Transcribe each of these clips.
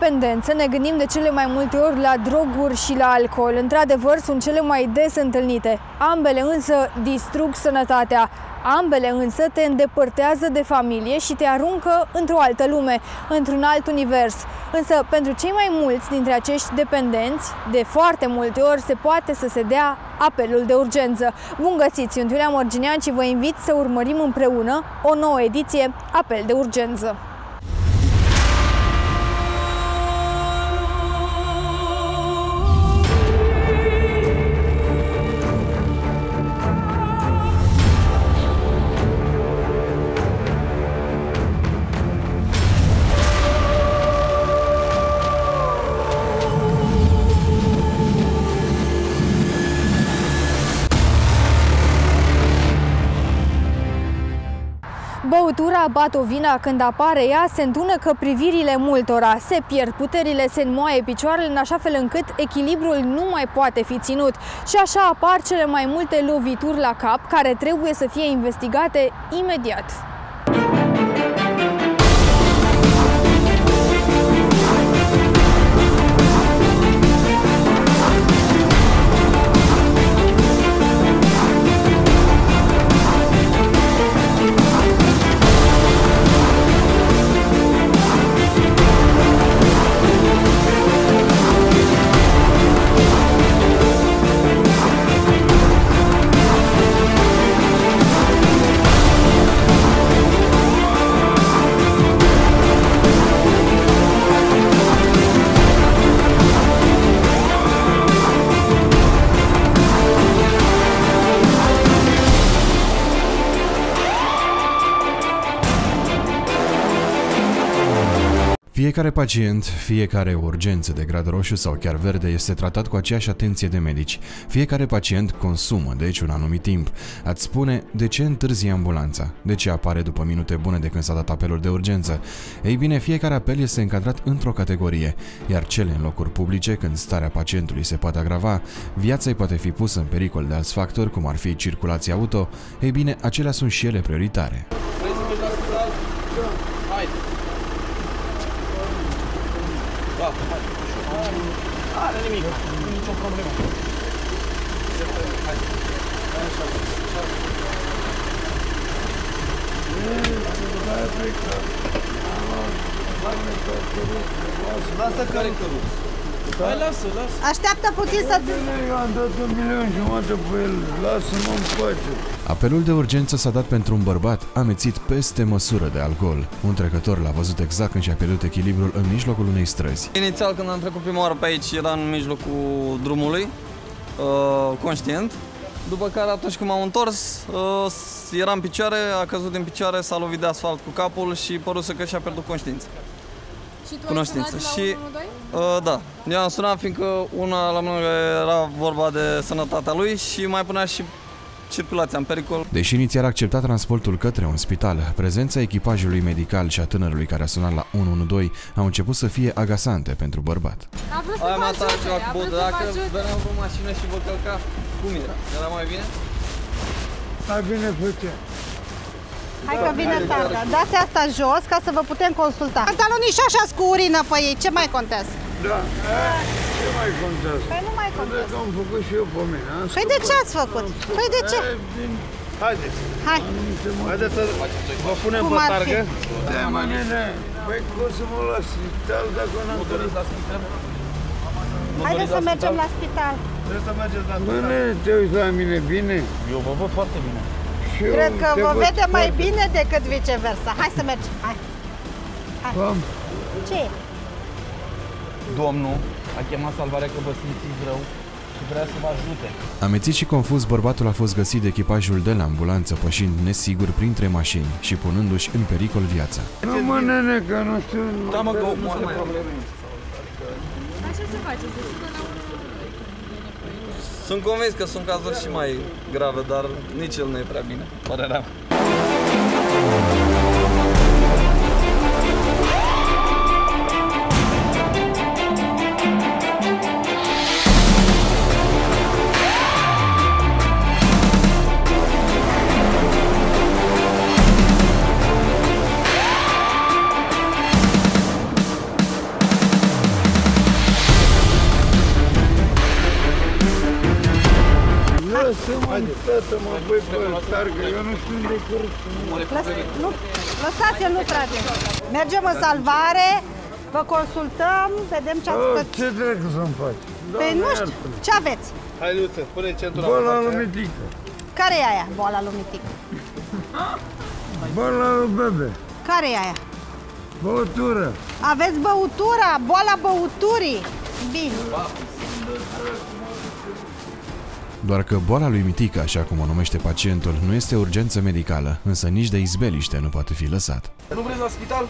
dependență ne gândim de cele mai multe ori la droguri și la alcool. Într-adevăr, sunt cele mai des întâlnite. Ambele însă distrug sănătatea. Ambele însă te îndepărtează de familie și te aruncă într-o altă lume, într-un alt univers. Însă, pentru cei mai mulți dintre acești dependenți, de foarte multe ori se poate să se dea apelul de urgență. Bun găsit, sunt Iulia Mărginean și vă invit să urmărim împreună o nouă ediție Apel de urgență. Băutura batovina, când apare ea, se întunecă privirile multora, se pierd puterile, se înmoaie picioarele în așa fel încât echilibrul nu mai poate fi ținut. Și așa apar cele mai multe lovituri la cap, care trebuie să fie investigate imediat. Fiecare pacient, fiecare urgență de grad roșu sau chiar verde este tratat cu aceeași atenție de medici. Fiecare pacient consumă, deci, un anumit timp. Ați spune, de ce întârzie ambulanța? De ce apare după minute bune de când s-a dat apelul de urgență? Ei bine, fiecare apel este încadrat într-o categorie, iar cele în locuri publice, când starea pacientului se poate agrava, viața îi poate fi pusă în pericol de alți factori, cum ar fi circulația auto, ei bine, acelea sunt și ele prioritare. Are nimic, nu nicio problemă. Lasă care căruț. Hai, lasă. Așteaptă puțin să... Eu am dat 1.500.000 pe el, lasă-mă în pace. Apelul de urgență s-a dat pentru un bărbat amețit peste măsură de alcool. Un trecător l-a văzut exact când și-a pierdut echilibrul în mijlocul unei străzi. Inițial, când am trecut prima oară pe aici, era în mijlocul drumului, conștient. După care, atunci când m-am întors, era în picioare, a căzut din picioare, s-a lovit de asfalt cu capul și păruse că și-a pierdut conștiința. Și tu ai sunat la 112? Da, eu am sunat fiindcă la mână era vorba de sănătatea lui și mai punea și circulația în pericol. Deși inițial a acceptat transportul către un spital, prezența echipajului medical și a tânărului care a sunat la 112 au început să fie agasante pentru bărbat. A vrut să vă ajute, Dacă veneam pe mașină și vă călca, cum era? Era mai bine? Mai bine făcea. Hai că vine tata. Dați asta jos ca să vă putem consulta. Pantalonii și așa cu urină pe ei, ce mai contează? Da, ce mai contează? Păi nu mai contează. Că am făcut și eu pe mine. Păi de ce ați făcut? Păi de ce? Haideți. Hai. Haideți să vă punem pe targă. Da, mă, nene. Păi cum să mă las spital dacă n-am doriți la spital? Haideți să mergem la spital. Trebuie să mergeți la Bă, spital. nene, te uiți la mine bine? Eu vă văd foarte bine. Cred că vă vede mai bine decât viceversa. Hai să mergem. Hai. Ce e? Domnul a chemat salvarea că vă simțiți rău și vrea să vă ajute. Amețit și confuz, bărbatul a fost găsit de echipajul de la ambulanță, pășind nesigur printre mașini și punându-și în pericol viața. Nu, mă, nene, că nu știu... Da, mă, că nu are probleme. Dar ce se face? Se sună la 112? Sunt convins că sunt cazuri și mai grave, dar nici el nu e prea bine, părerea mea. Lasă-mă, băi, pe targă, eu nu știu unde-i curățul. Lăsați-l, nu trage. Mergem în salvare, vă consultăm, vedem ce ați făcut. Ce dracu să-mi faci? Păi nu știu, ce aveți? Hai, Luță, pune centura. Boala lui Mitică. Care e aia, boala lui Mitică? Boala lui Bebe. Care e aia? Băutură. Aveți băutura, boala băuturii. Bine. Doar că boala lui Mitică, așa cum o numește pacientul, nu este urgență medicală, însă nici de izbeliște nu poate fi lăsat. Nu vreți la spital?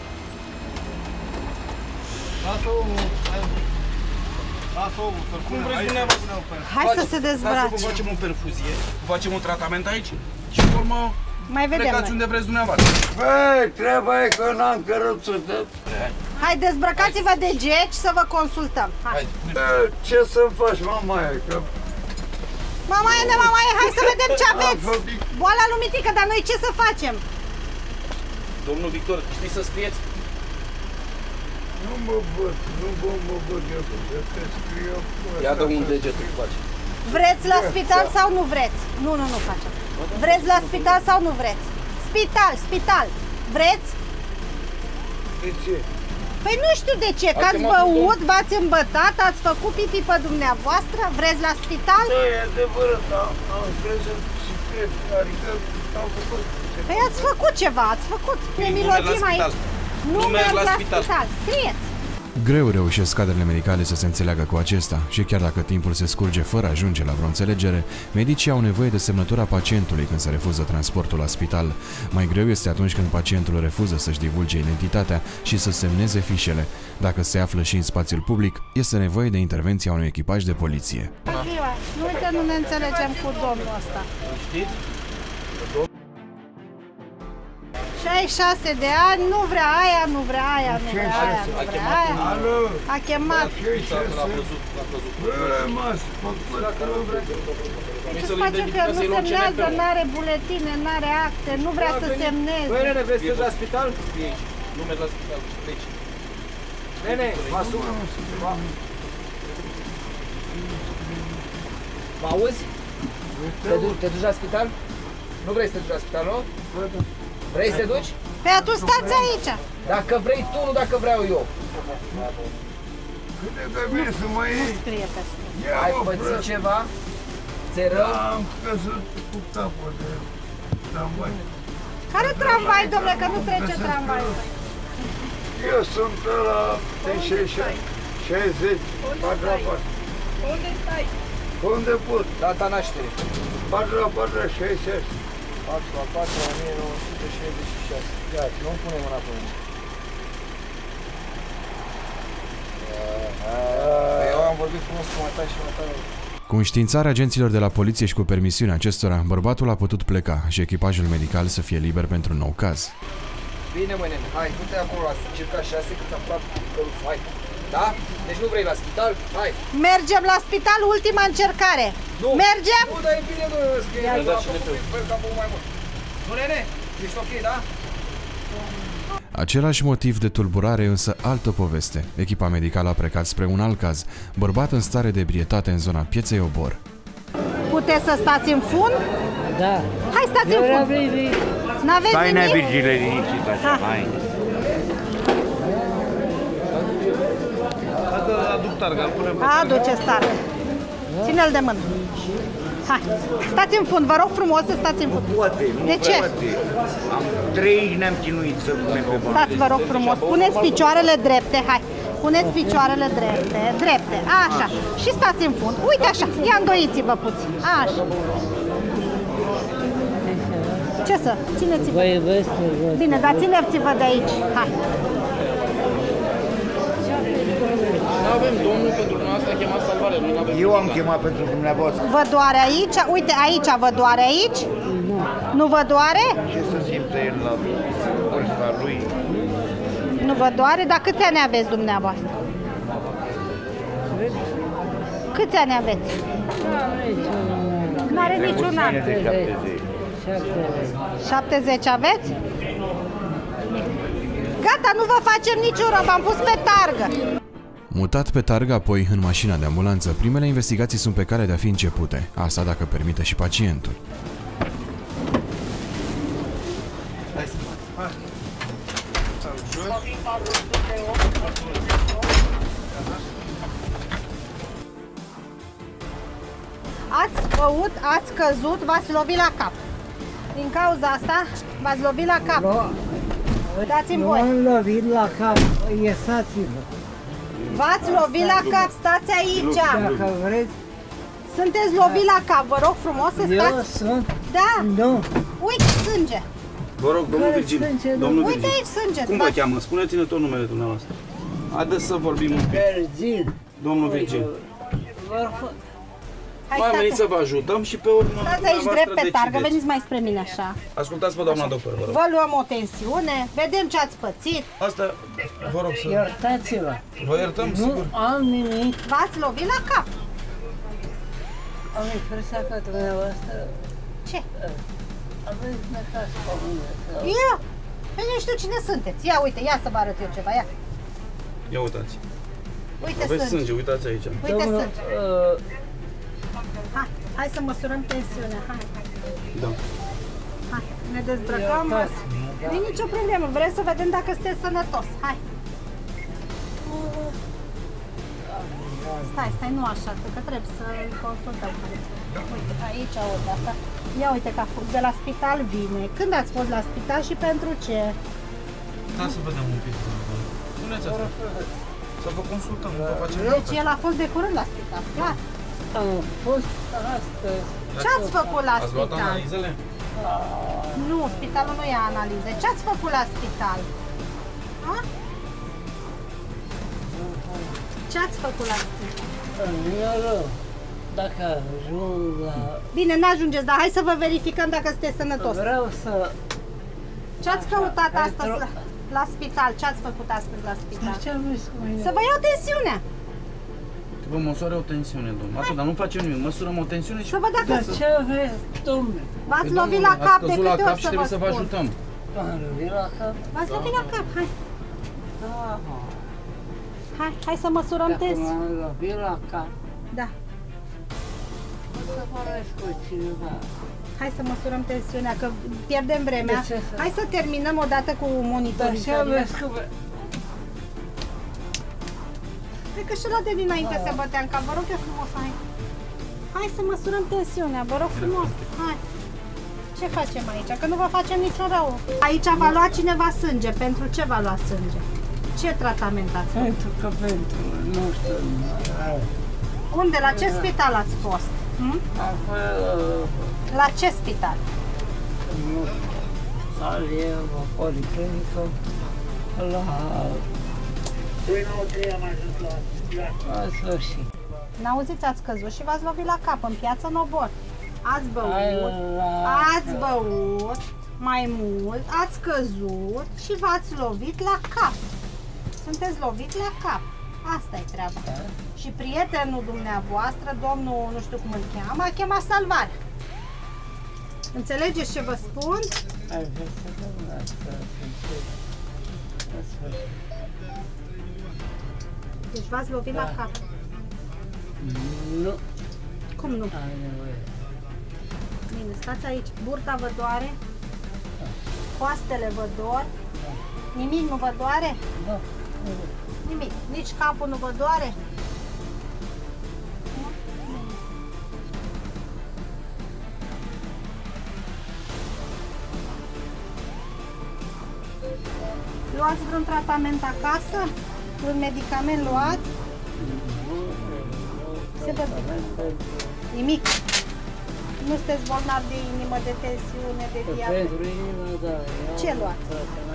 Lasă omul. Lasă omul, cum vreți dumneavoastră? Hai să se dezbrace. Hai să vă facem o perfuzie, facem un tratament aici și în urmă mai vedem. plecați unde vreți dumneavoastră. Băi, treaba e că n-am căruțută. Hai, dezbrăcați-vă de geci să vă consultăm. Hai. Ce să-mi faci, mamaia? Că Mamaie, hai să vedem ce aveți. Boala lui Mitică, dar noi ce să facem? Domnul Victor, știi să scrieți? nu mă văd eu, că te scriu. Ia dă un deget, îți face. Vreți la spital sau nu vreți? Nu facem. Vreți la spital sau nu vreți? Spital. Vreți? De ce? Păi nu știu de ce, că ați băut, v-ați îmbătat, ați făcut pipi pe dumneavoastră, vreți la spital? Da, e adevărat, am crezut și cred, adică am făcut. Păi ați făcut ceva, ați făcut. Ne mirodim aici. Nu merg la spital. Scrieți. Greu reușesc cadrele medicale să se înțeleagă cu acesta și chiar dacă timpul se scurge fără a ajunge la vreo înțelegere, medicii au nevoie de semnătura pacientului când se refuză transportul la spital. Mai greu este atunci când pacientul refuză să-și divulge identitatea și să semneze fișele. Dacă se află și în spațiul public, este nevoie de intervenția unui echipaj de poliție. Nu uite, nu ne înțelegem cu domnul ăsta. Știți? 66 de ani, nu vrea aia, nu vrea aia. A chemat. Ce să facem că nu semnează, n-are buletine, n-are acte, nu vrea să semneze. Băi, nene, vrei să la spital? Nu mergi la spital, pleci. Nene, mă sună. Mă auzi? Te duci la spital? Nu vrei să te duci la spital, nu? Vrei să te duci? Păi atunci stați aici. Dacă vrei tu, nu dacă vreau eu. Cât de bine să mă iei? Scrie peste. Ai pățit ceva? Ți-e rău? Am căzut cu capul de tramvai. Care tramvai, domnule, că nu trece tramvaiul? Eu sunt ăla de 60, 4 la 4. Unde stai? Unde pot? Data naștere. 4 la 4 la 60. 4 la 4 la 1966. Ia, nu punem mâna pe mine. Eu am vorbit frumos cu mata și mata. Cu înștiințarea agenților de la poliție și cu permisiunea acestora, bărbatul a putut pleca și echipajul medical să fie liber pentru un nou caz. Bine, mă, nene, hai, du-te acolo la circa 6 cât am luat căluț, hai. Da? Deci nu vrei la spital? Hai! Mergem la spital, ultima încercare! Nu! Mergem? Nu, dar e bine, domnule, că e mai mult. Nu, nene? Ești ok, da? Același motiv de tulburare, însă altă poveste. Echipa medicală a plecat spre un alt caz, bărbat în stare de ebrietate în zona Pieței Obor. Puteți să stați în fund? Da. Hai, stați în fund! N-aveți nimic? Stai nebigile liniștit așa, hai. Aduc targa, punem. Aduceți targa. Ține-l de mână. Hai, stați în fund, vă rog frumos să stați în fund. De ce? Am 3 ne-am chinuit să punem pe bani. Stați, vă rog frumos, puneți picioarele drepte, hai. Puneți picioarele drepte, așa. Și stați în fund. Uite așa, ia îndoiți-vă puțin. Așa. Ce să? Țineți-vă. Bine, dar țineți-vă de aici. Hai. Nu avem domnul pentru dumneavoastră, a chemat salvare. Eu am chemat pentru dumneavoastră. Vă doare aici? Uite, aici vă doare aici? Nu vă doare? Ce să simte el la vârsta lui? Nu vă doare? Dar câți ani aveți dumneavoastră? Câți ani aveți? N-are niciun an. 70 aveți? Gata, nu vă facem niciun rău, v-am pus pe targă. Mutat pe targă apoi în mașina de ambulanță, primele investigații sunt pe cale de a fi începute, asta dacă permite și pacientul. Ați băut, ați căzut, v-ați lovit la cap. Din cauza asta, v-ați lovit la cap. Dați-mi voi. Nu am lovit la cap, iesați-vă. V-ați lovit la cap, stați aici. Dacă vreți. Sunteți lovit la cap, vă rog frumos să Eu stați. sunt? Da. Nu. Uite sânge. Vă rog, domnul Care Virgil, sânge, domnul Uite Virgil. aici sânge. Cum vă cheamă? Spuneți-ne tot numele dumneavoastră. Haideți să vorbim un pic. Virgil. Domnul Virgil. Hai, Noi am venit stați. să vă ajutăm și pe urmă Stați aici drept pe targă, veniți mai spre mine așa. Ascultați-vă, doamna doctor, vă rog. Vă luăm o tensiune, vedem ce ați pățit. Asta, vă rog să... Iertați-vă. Vă iertăm, Nu sigur. am nimic. V-ați lovit la cap. Am impresia că dumneavoastră Ce? aveți necaz pe mine. Ia! Eu nu știu cine sunteți. Ia uite, ia să vă arăt eu ceva, ia. Ia uitați. Uite Aveți sânge. sânge, uitați aici. Uite sânge. Hai să măsurăm tensiunea, hai. Da. Hai, ne dezbrăcăm. Nu e nicio problemă, vrem să vedem dacă sunteți sănătos. Hai. Stai, nu așa, că trebuie să consultăm. Uite, aici o dată. Ia uite că de la spital vine. Când ați fost la spital și pentru ce? Da, să vedem un pic. Spuneți asta. Să vă consultăm, nu vă facem Deci el a fost de curând la spital, clar. Am fost astăzi. Ce ați făcut la Ați luat spital? analizele? Nu, spitalul nu ia analize. Ce ați făcut la spital? A? Ce ați făcut la spital? Nu rău. Dacă ajung la... Bine, n-ajungeți, dar hai să vă verificăm dacă sunteți sănătos. Vreau să... Ce ați căutat pentru- astăzi la spital? Ce ați făcut astăzi la spital? Ce am zis cu mine? Să vă iau tensiunea. Vă măsoare o tensiune, domnul. Atât, dar nu facem nimic. Măsurăm o tensiune și... Să văd dacă Dar ce aveți, domnule? v-ați Păi, lovit domnule, la cap ați de căzut la câte cap ori și să vă trebuie să vă spun. ajutăm. M-am lovit la cap. V-ați lovit la cap, hai. Ah, Hai să măsurăm Dacă tensiunea. m-am lovit la cap, Da. o să vorbesc cu cineva. Hai să măsurăm tensiunea, că pierdem vremea. De ce să- Hai să terminăm odată cu Dar ce monitorizările. aveți cu... Cred că și ăla de dinainte se bătea în cap. Vă rog eu frumos, hai. Hai să măsurăm tensiunea, vă rog frumos. Hai. Ce facem aici? Că nu vă facem niciun rău. Aici va lua cineva sânge. Pentru ce va lua sânge? Ce tratament ați făcut? Pentru că pentru, nu știu, Unde? La ce spital ați fost? Hm? am fost, La ce spital? nu știu, salie, o policlinică, la... La sfârșit. N-auziți, ați căzut și v-ați lovit la cap în piața Nobor. Ați Hai băut mai mult, ați căzut și v-ați lovit la cap. Sunteți lovit la cap. Asta e treaba. Și prietenul dumneavoastră, domnul, nu știu cum îl cheamă, a chemat salvarea. Înțelegeți ce vă spun? Ai vrea să vedem asta, la sfârșit. Deci v-ați lovit la cap. Nu Cum nu? am nevoie. Bine, stați aici. Burta vă doare? Coastele vă dor? Nimic nu vă doare? Nu, Nimic. Nici capul nu vă doare? Luați vreun tratament acasă? Un medicament luați? Se vede. Nimic. Nu sunteți bolnavi de inimă, de tensiune, de diabet. pentru inimă, da. Ce luați?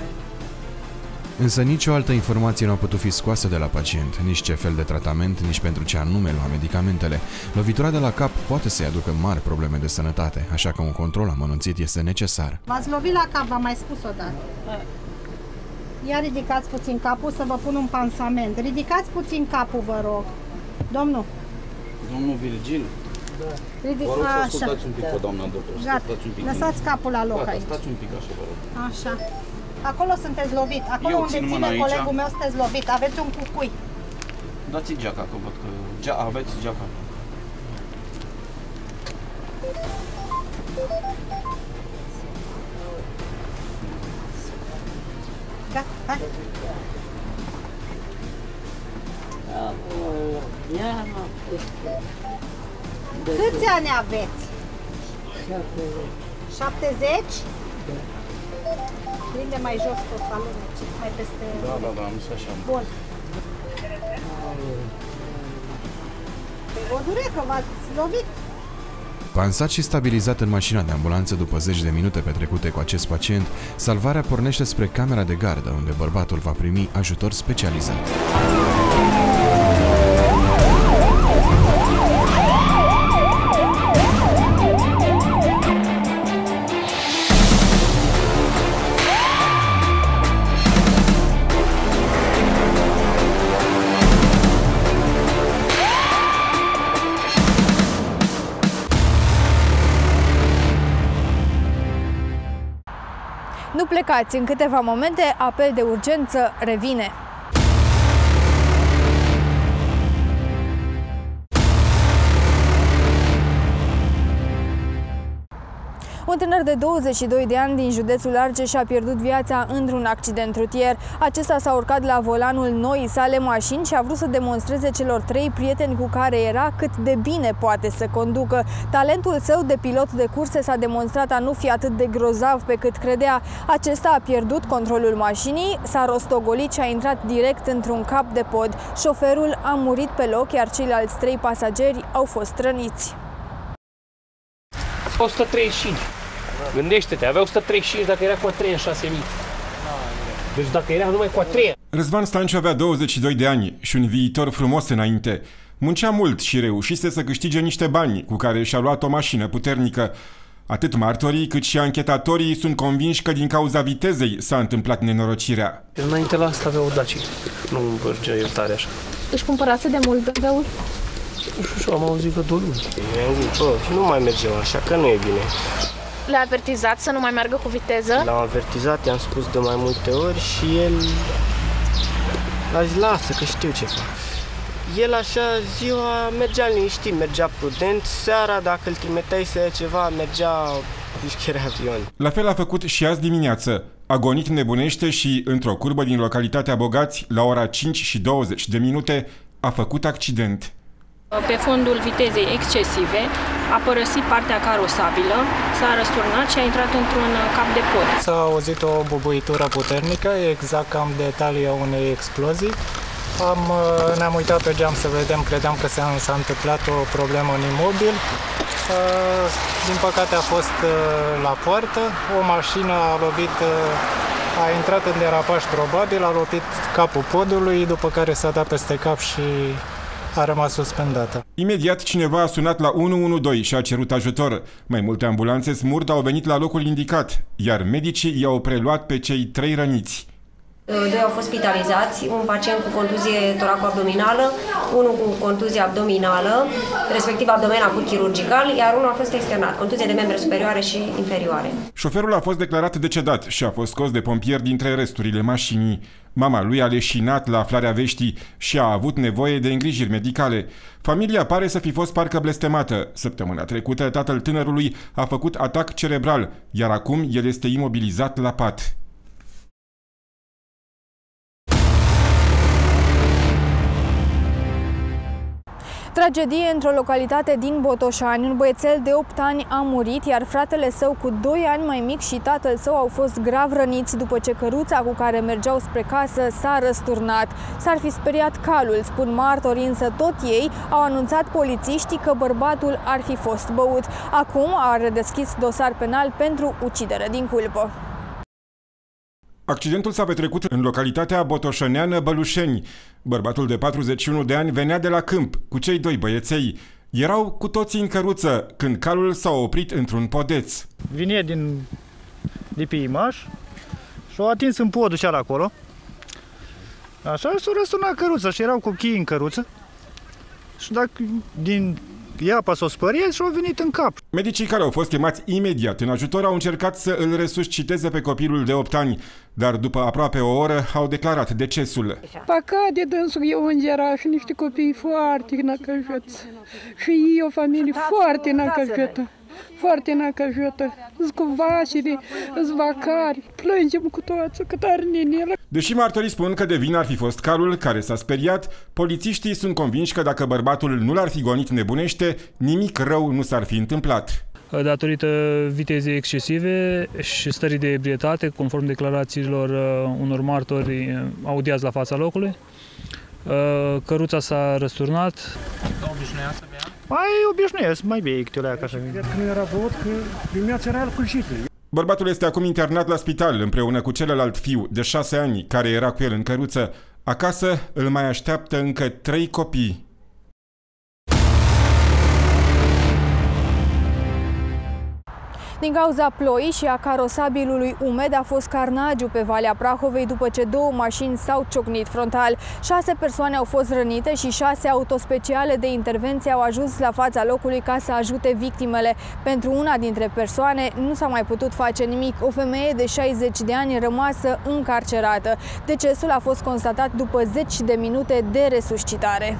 Însă nicio altă informație nu a putut fi scoasă de la pacient, nici ce fel de tratament, nici pentru ce anume lua medicamentele. Lovitura de la cap poate să-i aducă mari probleme de sănătate, așa că un control amănunțit este necesar. V-ați lovit la cap, v-am mai spus odată. Ia ridicați puțin capul să vă pun un pansament. Ridicați puțin capul, vă rog. Domnul, Domnul Virgil, vă rog să ascultați un pic pe doamna doctor. Gata. Stați un pic. Lăsați capul la loc Gata, aici. stați un pic așa, vă rog. Așa. Acolo sunteți lovit. Acolo Eu unde țin mâna ține aici. colegul meu sunteți lovit. Aveți un cucui. Dați-i geaca, că văd că... aveți geaca. Da, hai. Câți ani aveți? 70? Prinde mai jos tot salonul, mai peste... Da, nu se așa. Bun. O durecă, v-ați lovit? Pansat și stabilizat în mașina de ambulanță după 10 de minute petrecute cu acest pacient, salvarea pornește spre camera de gardă, unde bărbatul va primi ajutor specializat. Nu plecați, în câteva momente apel de urgență revine. Un tânăr de 22 de ani din județul Argeș a pierdut viața într-un accident rutier. Acesta s-a urcat la volanul noii sale mașini și a vrut să demonstreze celor 3 prieteni cu care era cât de bine poate să conducă. Talentul său de pilot de curse s-a demonstrat a nu fi atât de grozav pe cât credea. Acesta a pierdut controlul mașinii, s-a rostogolit și a intrat direct într-un cap de pod. Șoferul a murit pe loc, iar ceilalți 3 pasageri au fost răniți. 135. Gândește-te, avea 135 dacă era cu a 3 în 6.000. Deci dacă era numai cu a 3. Răzvan Stanciu avea 22 de ani și un viitor frumos înainte. Muncea mult și reușise să câștige niște bani cu care și-a luat o mașină puternică. Atât martorii cât și anchetatorii sunt convinși că din cauza vitezei s-a întâmplat nenorocirea. Înainte la asta avea o Dacia. Nu mergea el tare așa. Își cumpărase de mult BMW-ul? Nu știu, am auzit că 2 luni. I-am zis, bă, nu mai mergem așa, că nu e bine. Le-a avertizat să nu mai meargă cu viteză? L-am avertizat, i-am spus de mai multe ori și el a zis, lasă că știu ce fac. El așa ziua mergea liniștit, mergea prudent, seara dacă îl trimiteai să ia ceva, mergea pișchere avion. La fel a făcut și azi dimineață. A gonit nebunește și, într-o curbă din localitatea Bogați, la ora 5:20, a făcut accident. Pe fondul vitezei excesive, a părăsit partea carosabilă, s-a răsturnat și a intrat într-un cap de pod. S-a auzit o bubuitură puternică, exact cam detaliul unei explozii. Ne-am uitat pe geam să vedem, credeam că s-a întâmplat o problemă în imobil. Din păcate a fost la poartă, o mașină a lovit, a intrat în derapaj probabil, a lovit capul podului, după care s-a dat peste cap și a rămas suspendată. Imediat cineva a sunat la 112 și a cerut ajutor. Mai multe ambulanțe SMURD au venit la locul indicat, iar medicii i-au preluat pe cei 3 răniți. 2 au fost spitalizați, un pacient cu contuzie toraco-abdominală, unul cu contuzie abdominală, respectiv abdomen acut chirurgical, iar unul a fost externat, contuzie de membre superioare și inferioare. Șoferul a fost declarat decedat și a fost scos de pompieri dintre resturile mașinii. Mama lui a leșinat la aflarea veștii și a avut nevoie de îngrijiri medicale. Familia pare să fi fost parcă blestemată. Săptămâna trecută, tatăl tânărului a făcut atac cerebral, iar acum el este imobilizat la pat. Tragedie într-o localitate din Botoșani. Un băiețel de 8 ani a murit, iar fratele său cu 2 ani mai mic și tatăl său au fost grav răniți după ce căruța cu care mergeau spre casă s-a răsturnat. S-ar fi speriat calul, spun martorii, însă tot ei au anunțat polițiștii că bărbatul ar fi fost băut. Acum a redeschis dosar penal pentru ucidere din culpă. Accidentul s-a petrecut în localitatea botoșăneană Bălușeni. Bărbatul de 41 de ani venea de la câmp cu cei 2 băieței. Erau cu toții în căruță când calul s-a oprit într-un podeț. Vine de pe Imaș și-a atins în podul cel acolo. Așa s-a răsturnat căruța și erau cu chii în căruță. Și dacă din Iapa s-a spăriat și a venit în cap. Medicii care au fost chemați imediat în ajutor au încercat să îl resusciteze pe copilul de 8 ani, dar după aproape o oră au declarat decesul. Păcate, dânsul e ungeraș, niște copii foarte năcăjiți. Și ei o familie foarte năcăjită. Foarte năcăjită. Îți cu vașile, îți vacari, plângem cu toți, cât are nenelă. Deși martorii spun că de vină ar fi fost calul care s-a speriat, polițiștii sunt convinși că dacă bărbatul nu l-ar fi gonit nebunește, nimic rău nu s-ar fi întâmplat. Datorită vitezei excesive și stării de ebrietate, conform declarațiilor unor martori audiați la fața locului, căruța s-a răsturnat. Obișnuia să bea? Mai obișnuiesc, mai bine câte așa. Când era băut, că primea cereal cu șitle. Bărbatul este acum internat la spital împreună cu celălalt fiu de 6 ani care era cu el în căruță. Acasă îl mai așteaptă încă 3 copii. Din cauza ploii și a carosabilului umed a fost carnagiu pe Valea Prahovei după ce 2 mașini s-au ciocnit frontal. 6 persoane au fost rănite și 6 autospeciale de intervenție au ajuns la fața locului ca să ajute victimele. Pentru una dintre persoane nu s-a mai putut face nimic. O femeie de 60 de ani rămasă încarcerată. Decesul a fost constatat după 10 de minute de resuscitare.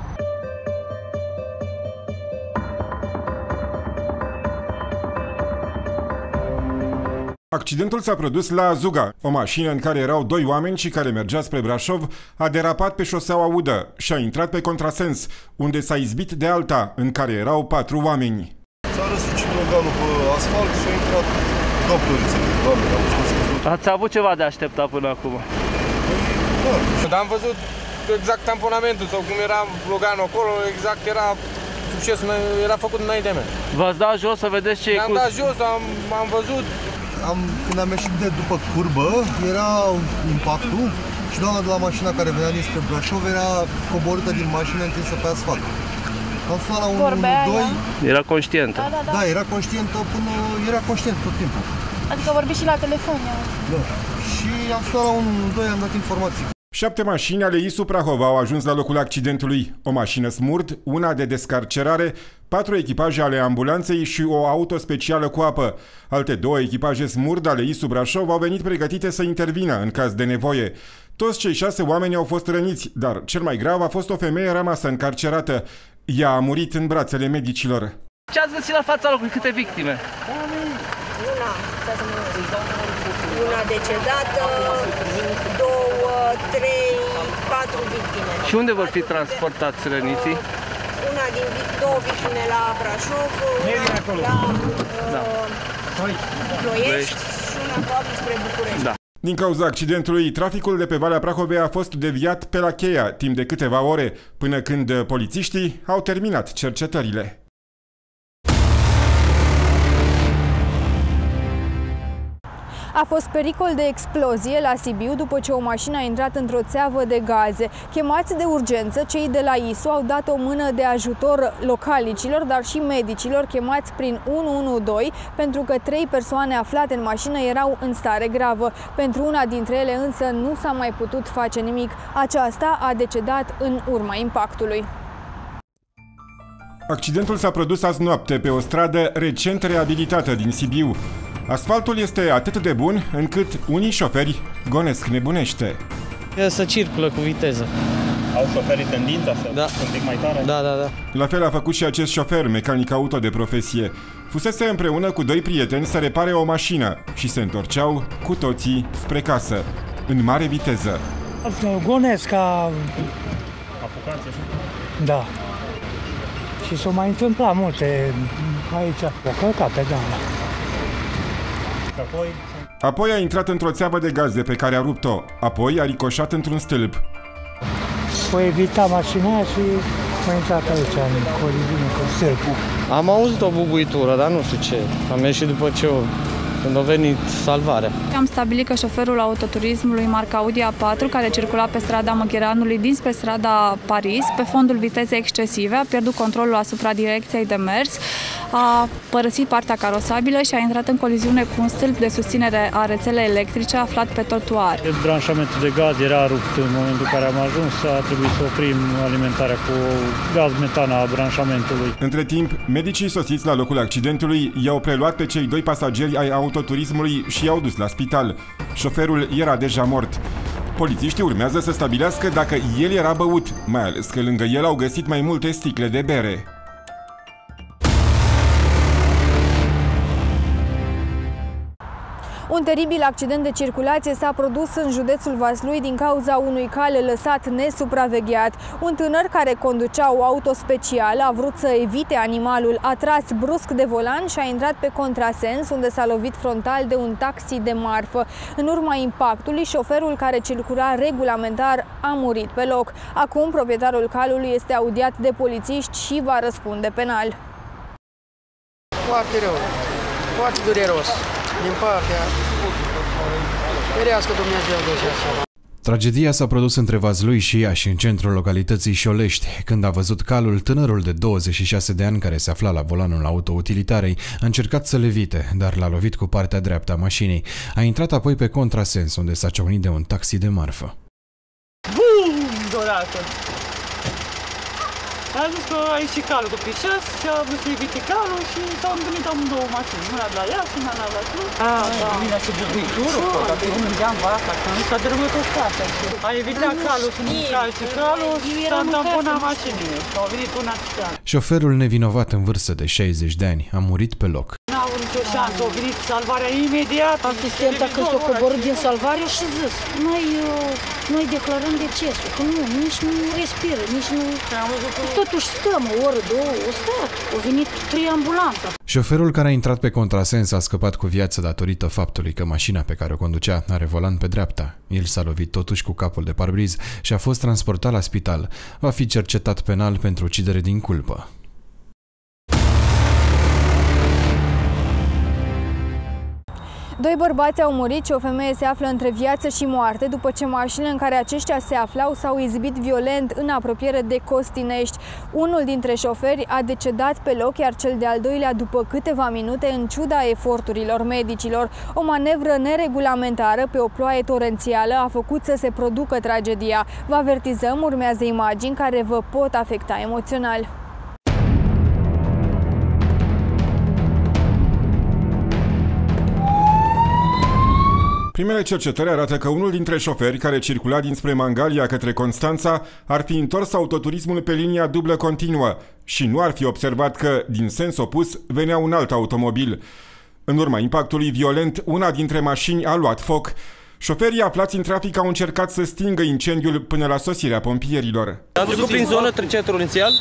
Accidentul s-a produs la Azuga. O mașină în care erau 2 oameni și care mergea spre Brașov a derapat pe șoseaua Udă și a intrat pe contrasens, unde s-a izbit de alta, în care erau 4 oameni. S-a răsucit organul pe asfalt și a intrat doctorițele. Ați avut ceva de așteptat până acum? Da, am văzut exact tamponamentul sau cum era loganul acolo, exact era succesul, era făcut înaintea mea. V-ați dat jos să vedeți ce e cu... am dat jos, am văzut. Când am ieșit de după curbă, era impactul și doamna de la mașina care venea dinspre Brașov era coborâtă din mașină întinsă pe asfalt. Am sunat la 112. Era conștientă? Da, era conștientă până... era conștient tot timpul. Adică vorbi și la telefon. Da. Și am sunat la 112, am dat informații. 7 mașini ale ISU Prahova au ajuns la locul accidentului. O mașină Smurd, una de descarcerare, 4 echipaje ale ambulanței și o auto specială cu apă. Alte 2 echipaje Smurd ale ISU Brașov au venit pregătite să intervină în caz de nevoie. Toți cei 6 oameni au fost răniți, dar cel mai grav a fost o femeie rămasă încarcerată. Ea a murit în brațele medicilor. Ce ați găsit la fața locului? Câte victime? Una decedată, 2, 3, 4 victime. Și unde vor fi transportați răniții? Una din 2 victime la Brașov, una la Ploiești și una probabil spre București. Da. Din cauza accidentului, traficul de pe Valea Prahovei a fost deviat pe la Cheia timp de câteva ore, până când polițiștii au terminat cercetările. A fost pericol de explozie la Sibiu după ce o mașină a intrat într-o țeavă de gaze. Chemați de urgență, cei de la ISU au dat o mână de ajutor localnicilor, dar și medicilor chemați prin 112, pentru că 3 persoane aflate în mașină erau în stare gravă. Pentru una dintre ele însă nu s-a mai putut face nimic. Aceasta a decedat în urma impactului. Accidentul s-a produs azi noapte pe o stradă recent reabilitată din Sibiu. Asfaltul este atât de bun încât unii șoferi gonesc nebunește. Să circulă cu viteză. Au șoferii tendința să un pic mai tare? Da. La fel a făcut și acest șofer, mecanic auto de profesie. Fusese împreună cu 2 prieteni să repare o mașină și se întorceau cu toții spre casă, în mare viteză. Gonesc ca... Apucați așa? Da. Și s-au mai întâmplat multe aici. O călcată, da. Apoi a intrat într-o țeavă de gaze pe care a rupt-o. Apoi a ricoșat într-un stâlp. O evita mașina și a intrat aici, în coliziune cu stâlpul. Am auzit o bubuitură, dar nu știu ce. Am ieșit după ce când a venit salvarea. Am stabilit că șoferul autoturismului marca Audi A4, care circula pe strada Măgheranului dinspre strada Paris, pe fondul vitezei excesive, a pierdut controlul asupra direcției de mers, a părăsit partea carosabilă și a intrat în coliziune cu un stâlp de susținere a rețelei electrice aflat pe trotuar. Branșamentul de gaz era rupt în momentul în care am ajuns, a trebuit să oprim alimentarea cu gaz metan a branșamentului. Între timp, medicii sosiți la locul accidentului i-au preluat pe cei 2 pasageri ai autoturismului și i-au dus la spital. Șoferul era deja mort. Polițiștii urmează să stabilească dacă el era băut, mai ales că lângă el au găsit mai multe sticle de bere. Un teribil accident de circulație s-a produs în județul Vaslui din cauza unui cal lăsat nesupravegheat. Un tânăr care conducea o auto specială a vrut să evite animalul, a tras brusc de volan și a intrat pe contrasens, unde s-a lovit frontal de un taxi de marfă. În urma impactului, șoferul care circula regulamentar a murit pe loc. Acum, proprietarul calului este audiat de polițiști și va răspunde penal. Foarte rău, foarte dureros. Din partea, ferească Dumnezeu de așa. Tragedia s-a produs între Vaslui și Iași, în centrul localității Șolești. Când a văzut calul, tânărul de 26 de ani care se afla la volanul autoutilitarei a încercat să levite, dar l-a lovit cu partea dreaptă a mașinii. A intrat apoi pe contrasens, unde s-a ciocnit de un taxi de marfă. Bum! Dorată! A zis că a ieșit calul cu pișas și a vrut să evite calul și s-au întâlnit amândouă mașini. Una de la Iași, una de la Vaslui. Bine, și de viitorul, dacă nu mergeam vaca, că nu s-a dărâmut o stată. A evitat calul să nu calce calul și s-a întamponat mașinile. Au venit una și calul. Șoferul nevinovat în vârstă de 60 de ani a murit pe loc. N-au avut nicio șansă, a venit salvarea imediat. Asistenta când s-a coborât din salvare și zis, noi declarăm decesul, că nici nu respiră, nici nu... Totuși stăm o oră, două, o stat, au venit 3 ambulanțe. Șoferul care a intrat pe contrasens a scăpat cu viață datorită faptului că mașina pe care o conducea are volan pe dreapta. El s-a lovit totuși cu capul de parbriz și a fost transportat la spital. Va fi cercetat penal pentru ucidere din culpă. Doi bărbați au murit și o femeie se află între viață și moarte după ce mașinile în care aceștia se aflau s-au izbit violent în apropiere de Costinești. Unul dintre șoferi a decedat pe loc, iar cel de-al doilea după câteva minute, în ciuda eforturilor medicilor. O manevră neregulamentară pe o ploaie torențială a făcut să se producă tragedia. Vă avertizăm, urmează imagini care vă pot afecta emoțional. Primele cercetări arată că unul dintre șoferi care circula dinspre Mangalia către Constanța ar fi întors autoturismul pe linia dublă continuă și nu ar fi observat că, din sens opus, venea un alt automobil. În urma impactului violent, una dintre mașini a luat foc. Șoferii aflați în trafic au încercat să stingă incendiul până la sosirea pompierilor. Am trecut prin zonă, trecea torențial.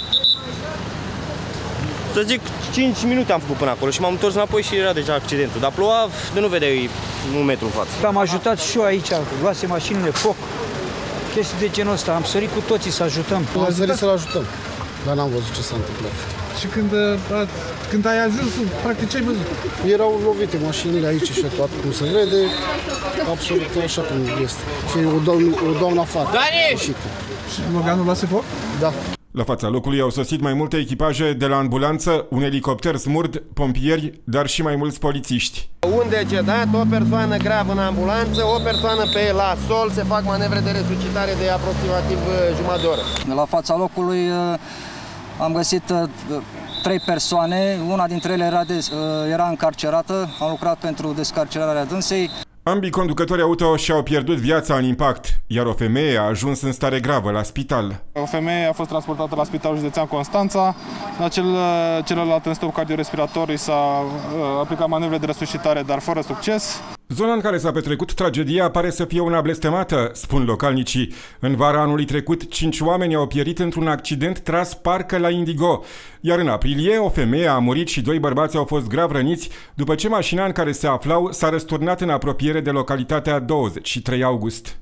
Să zic, 5 minute am făcut până acolo și m-am întors înapoi și era deja accidentul. Dar ploua, de nu vedeai un metru în față. Am ajutat și eu aici, luase mașinile foc, chestii de genul ăsta. Am sărit cu toții să ajutăm. Am sărit să-l ajutăm, dar n-am văzut ce s-a întâmplat. Și când ai ajuns, practic ce ai văzut? Erau lovite mașinile aici și toate cum se vede, absolut așa cum este. Și o doamnă afară. Și Loganul luase foc? Da. La fața locului au sosit mai multe echipaje de la ambulanță, un elicopter smurd, pompieri, dar și mai mulți polițiști. Un decedat, o persoană gravă în ambulanță, o persoană pe la sol, se fac manevre de resuscitare de aproximativ jumătate de oră. La fața locului am găsit 3 persoane, una dintre ele era încarcerată, am lucrat pentru descarcerarea dânsei. Ambii conducători auto și-au pierdut viața în impact, iar o femeie a ajuns în stare gravă la spital. O femeie a fost transportată la Spitalul Județean Constanța. La celălalt în stop cardiorespirator s-a aplicat manevre de resuscitare, dar fără succes. Zona în care s-a petrecut tragedia pare să fie una blestemată, spun localnicii. În vara anului trecut, 5 oameni au pierit într-un accident tras parcă la Indigo. Iar în aprilie, o femeie a murit și 2 bărbați au fost grav răniți după ce mașina în care se aflau s-a răsturnat în apropiere de localitatea 23 august.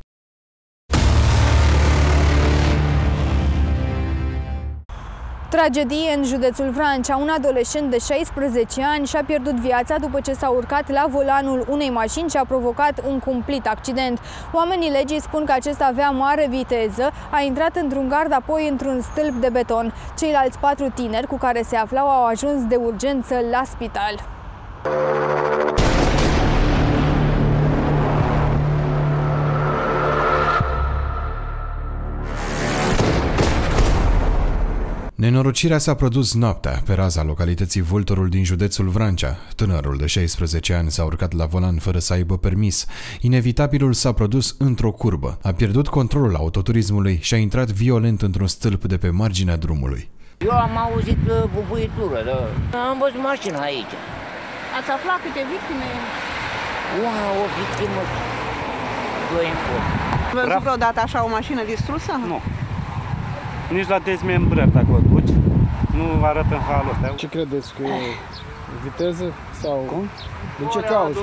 Tragedie în județul Vrancea. Un adolescent de 16 ani și-a pierdut viața după ce s-a urcat la volanul unei mașini și a provocat un cumplit accident. Oamenii legii spun că acesta avea mare viteză, a intrat într-un gard, apoi într-un stâlp de beton. Ceilalți 4 tineri cu care se aflau au ajuns de urgență la spital. Nenorocirea s-a produs noaptea pe raza localității Vulturul din județul Vrancea. Tânărul de 16 ani s-a urcat la volan fără să aibă permis. Inevitabilul s-a produs într-o curbă. A pierdut controlul autoturismului și a intrat violent într-un stâlp de pe marginea drumului. Eu am auzit bubuitură, da. Am văzut mașina aici. Ați aflat câte victime? O victimă, 2 în pot. Ați văzut vreodată așa o mașină distrusă? Nu. Nici la dezmembrări, dacă o duci, nu arată în halul ăsta. Ce credeți, că e viteză sau cum? Din ce cauză?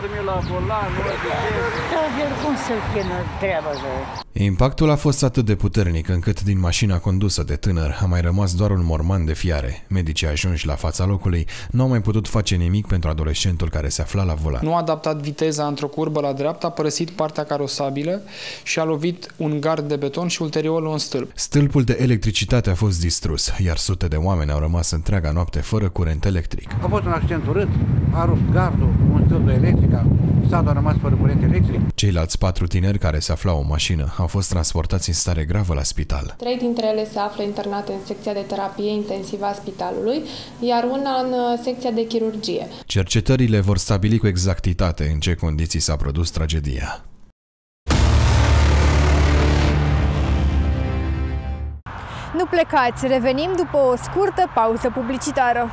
Cum să-l chină treaba asta? Impactul a fost atât de puternic încât din mașina condusă de tânăr a mai rămas doar un morman de fiare. Medicii ajunși la fața locului nu au mai putut face nimic pentru adolescentul care se afla la volan. Nu a adaptat viteza într-o curbă la dreapta, a părăsit partea carosabilă și a lovit un gard de beton și ulterior un stâlp. Stâlpul de electricitate a fost distrus, iar sute de oameni au rămas întreaga noapte fără curent electric. A fost un accident urât, a rupt gardul, un stâlp de electrică, satul a rămas fără curent electric. Ceilalți 4 tineri care se aflau în mașină au fost transportați în stare gravă la spital. 3 dintre ele se află internate în secția de terapie intensivă a spitalului, iar una în secția de chirurgie. Cercetările vor stabili cu exactitate în ce condiții s-a produs tragedia. Nu plecați, revenim după o scurtă pauză publicitară.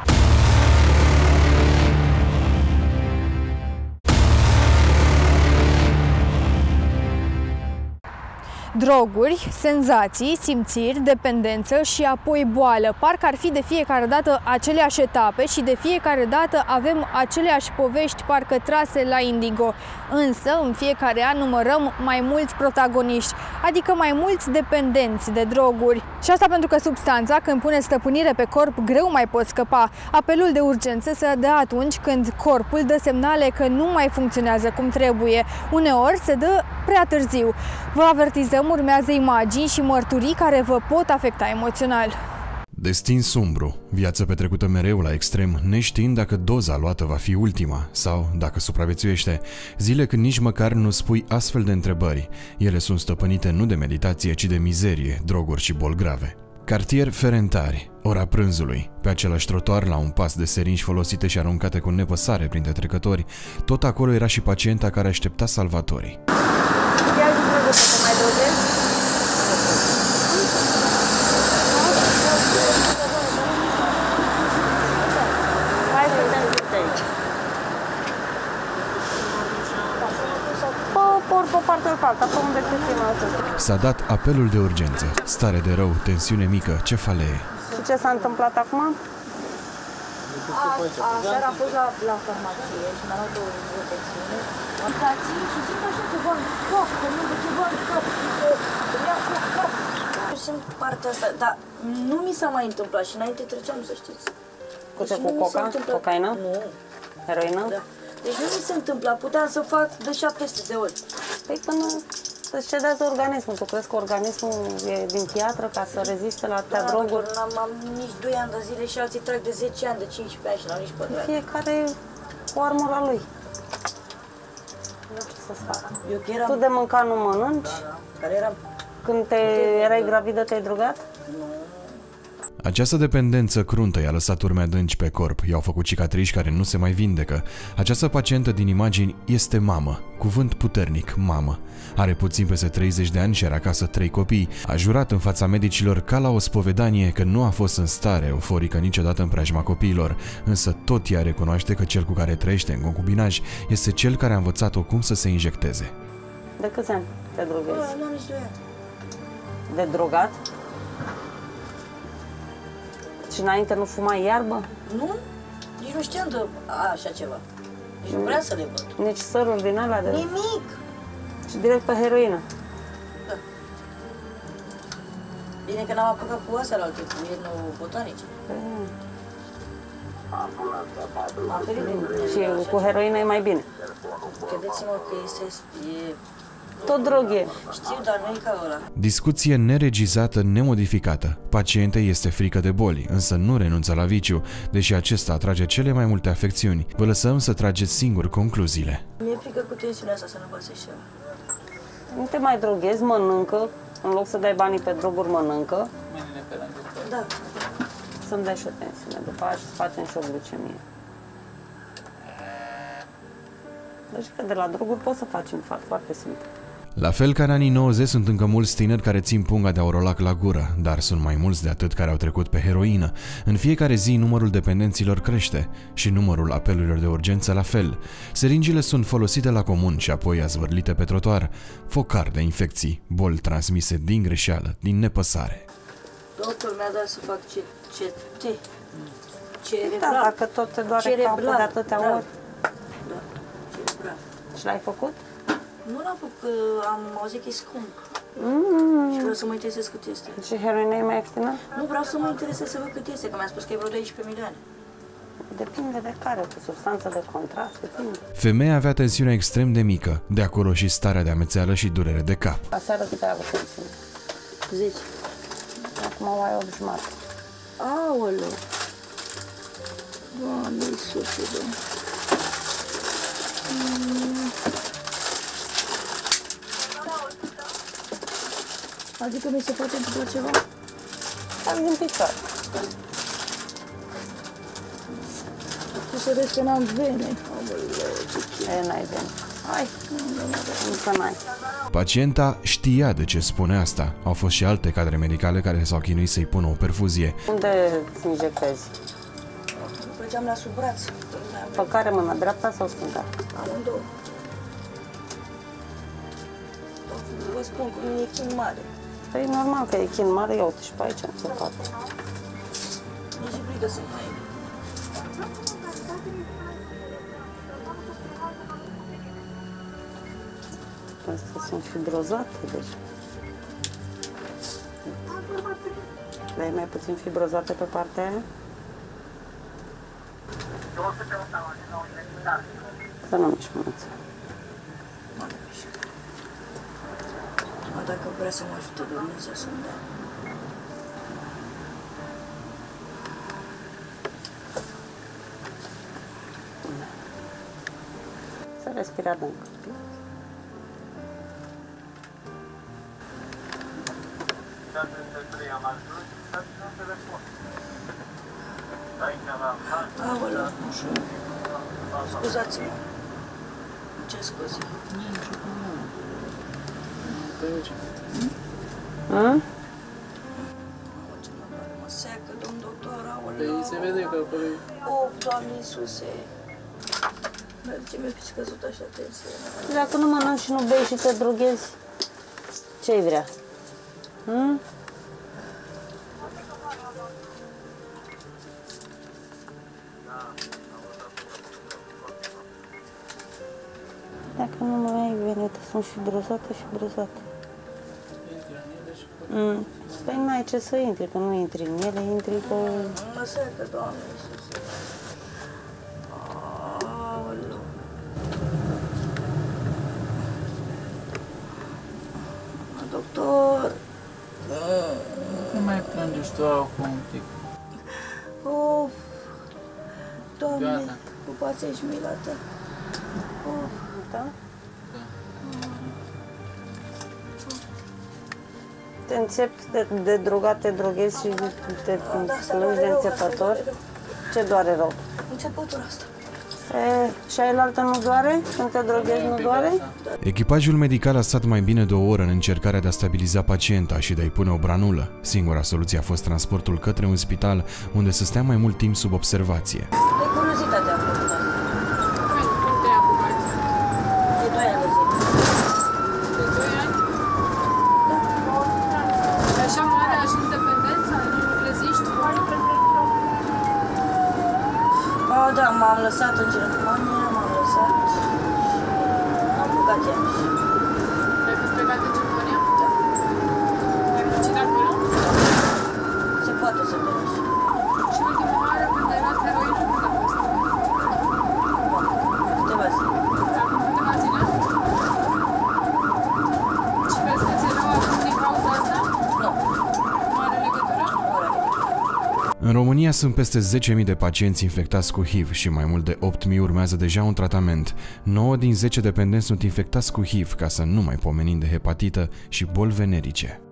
Droguri, senzații, simțiri, dependență și apoi boală. Parcă ar fi de fiecare dată aceleași etape și de fiecare dată avem aceleași povești parcă trase la indigo. Însă, în fiecare an numărăm mai mulți protagoniști, adică mai mulți dependenți de droguri. Și asta pentru că substanța, când pune stăpânire pe corp, greu mai poți scăpa. Apelul de urgență se dă atunci când corpul dă semnale că nu mai funcționează cum trebuie. Uneori se dă prea târziu. Vă avertizăm, urmează imagini și mărturii care vă pot afecta emoțional. Destin sumbru, viață petrecută mereu la extrem, neștiind dacă doza luată va fi ultima sau dacă supraviețuiește. Zile când nici măcar nu spui astfel de întrebări. Ele sunt stăpânite nu de meditație, ci de mizerie, droguri și boli grave. Cartier Ferentari, ora prânzului. Pe același trotuar, la un pas de seringi folosite și aruncate cu nepăsare printre trecători, tot acolo era și pacienta care aștepta salvatorii. S-a dat apelul de urgență. Stare de rău, tensiune mică, cefalee. Și ce s-a întâmplat acum? Aseară am fost la farmacie și mi-a luat o tensiune. Dați-mi și zic așa ceva în cap, că nu de ceva în cap, că ia cu cap. Eu simt partea asta, dar nu mi s-a mai întâmplat și înainte treceam, să știți. Cu coca? Cocaină? Nu. Heroină? Da. Deci nu mi se întâmplă, puteam să fac de 700 de ori. Păi până să-și cedează organismul. Tu crezi că organismul e din piatră ca să reziste la atâtea droguri? Nu am nici 2 ani de zile și alții trag de 10 ani, de 15 ani și n-au nici pătrat. Fiecare cu armura lui. Nu știu să-ți fac. Tu de mâncat nu mănânci? Care eram... Când erai gravidă te-ai drogat? Nu. Această dependență cruntă i-a lăsat urme adânci pe corp, i-au făcut cicatrici care nu se mai vindecă. Această pacientă din imagini este mamă, cuvânt puternic, mamă. Are puțin peste 30 de ani și are acasă 3 copii. A jurat în fața medicilor ca la o spovedanie că nu a fost în stare euforică niciodată în preajma copiilor, însă tot ea recunoaște că cel cu care trăiește în concubinaj este cel care a învățat-o cum să se injecteze. De câți ani te drogezi? Nu am nici 2 ani. De drogat? Și înainte nu fumai iarbă? Nu, nici nu știam de așa ceva. Nici nu vreau să le văd. Nici săruri din alea de... Nimic! Și direct pe heroină? Da. Bine că n-am apucat cu astea la alte, cu etnobotanice. Și cu heroină e mai bine. Credeți-mă că e tot drog e. Știu, dar nu e ca ăla. Discuție neregizată, nemodificată. Pacientei este frică de boli, însă nu renunță la viciu, deși acesta atrage cele mai multe afecțiuni. Vă lăsăm să trageți singur concluziile. Mi-e frică cu tensiunea asta să nu păsești ceva. Nu te mai droghezi, mănâncă. În loc să dai banii pe droguri, mănâncă. Da. Să-mi dai și o tensiune. După aia să facem și o glucemie. Deci că de la droguri poți să faci infarct, foarte simplu. La fel ca în anii 90 sunt încă mulți tineri care țin punga de Aurolac la gură, dar sunt mai mulți de atât care au trecut pe heroină. În fiecare zi numărul dependenților crește și numărul apelurilor de urgență la fel. Seringile sunt folosite la comun și apoi azvârlite pe trotuar. Focar de infecții, boli transmise din greșeală, din nepăsare. Doctorul mi-a dat să fac CT. Da, dacă tot te doare capul de atâtea ori. Da, cerebral. Și l-ai făcut? Nu l-am făcut, că am auzit că e scump. Și vreau să mă interesez cât este. Și heroina e mai ieftină? Nu, vreau să mă interesez să văd cât este, că mi-a spus că e vreo 12 milioane. Depinde de care, cu substanță de contrast, depinde. Femeia avea tensiunea extrem de mică, de acolo și starea de amețeală și durere de cap. Aseară cât ai avut tensiune? 10. Acum o ai 8 jumate. Aoleu! Doamne Iisuse, Doamne! Adică mi se poate întâmpla ceva? Am din picioare. Tu să vezi că n-am vene. N-ai vene. Hai, încă n-ai. Pacienta știa de ce spune asta. Au fost și alte cadre medicale care s-au chinuit să-i pună o perfuzie. Unde îți injectezi? Făceam la sub braț. Pe care mână, dreapta sau stânga? Amândouă. Vă spun că nu e chin mare. Păi normal că e chin mare, ia uite și pe aici, nu se poate. Nici frică să mai e. Astea sunt fibrozate, deci. Dar e mai puțin fibrozate pe partea aia? Să nu mișc mânuța. Dacă vrea să mă ajute Dumnezeu să-mi dea. Să respiri adânc. Aoleu, nu știu. Scuzați-mă. Ce scuze? Mă seacă, domn doctor, aoleu. Se vede că... O, Doamne Iisuse. De ce mi-a fi scăzut așa tensiunea? Dacă nu mănânci și nu bei și te droghezi, ce-i vrea? Dacă nu mai ai venite, sunt fibrozate. Păi n-ai ce să intri, că nu intri în ele, intri pe... Mă seacă, Doamne Iisuse. Aoleu. Doctor. Nu mai plângești tu acum un pic. Of. Doamne, pupați-și mila ta. Of. Da? Te înțepi de drogat, te droghezi și te plângi de înțepător. Ce doare rău? Înțepătura asta. Și aia nu doare? Când te droghezi nu doare? Echipajul medical a stat mai bine de o oră în încercarea de a stabiliza pacienta și de a-i pune o branulă. Singura soluție a fost transportul către un spital unde să stea mai mult timp sub observație. De curiozitate am făcut asta. Cum te-ai apucat? De 2 ani de zi. De 2 ani? Da. Și așa mare a ajuns dependența? Nu reziști? Da, m-am lăsat în Germania, m-am lăsat și am apucat iarăși. Ai fost plecat în Germania? Da. Ai muncit acolo? săptămâni. Și ultima oară când ai luat heroină, când a fost? Câteva zile. Acum câteva zile? Și vezi că ți-e rău acum din cauza asta? Nu. Nu are legătură? Nu are legătură. În România sunt peste 10.000 de pacienți infectați cu HIV și mai mult de 8.000 urmează deja un tratament. 9 din 10 dependenți sunt infectați cu HIV, ca să nu mai pomenim de hepatită și boli venerice.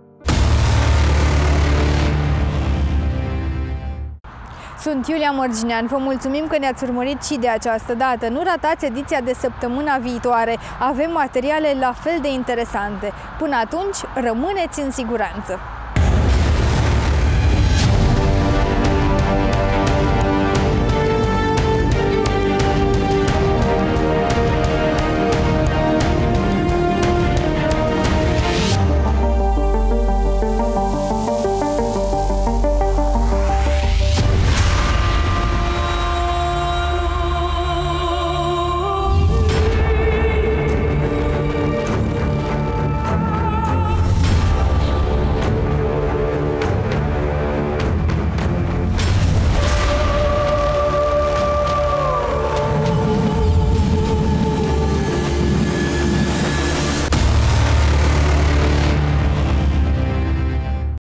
Sunt Iulia Mărginean, vă mulțumim că ne-ați urmărit și de această dată. Nu ratați ediția de săptămâna viitoare, avem materiale la fel de interesante. Până atunci, rămâneți în siguranță!